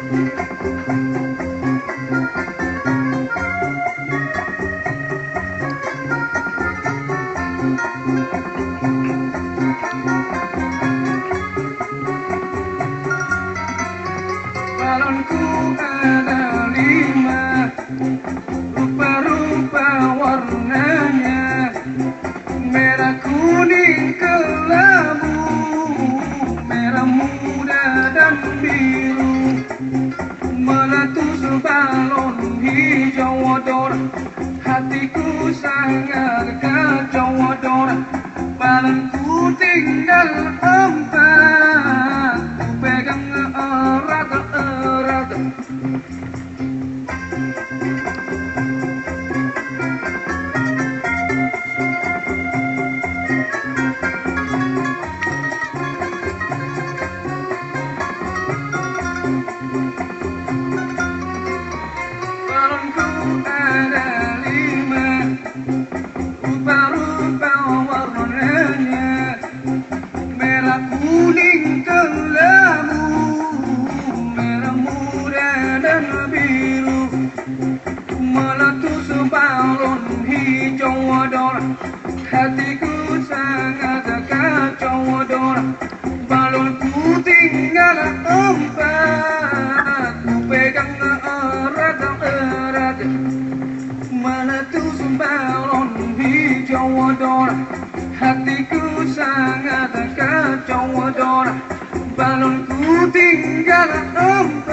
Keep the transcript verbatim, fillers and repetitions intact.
Balonku ada lima, rupa-rupa warnanya, merah kuning kelabu, merah muda dan biru, meletus balon hijau odor, hatiku sangat kacau odor. Balonku tinggal empat, ku pegang erat-erat. Balonku ada lima, rupa-rupa warnanya, merah kuning kelabu, merah muda dan biru, meletus balon hijau odor, hatiku sangat kacau odor. Balonku tinggal empat, ku pegang erat-erat, meletus balon hijau odor, hatiku sangat kacau odor. Balonku tinggal empat.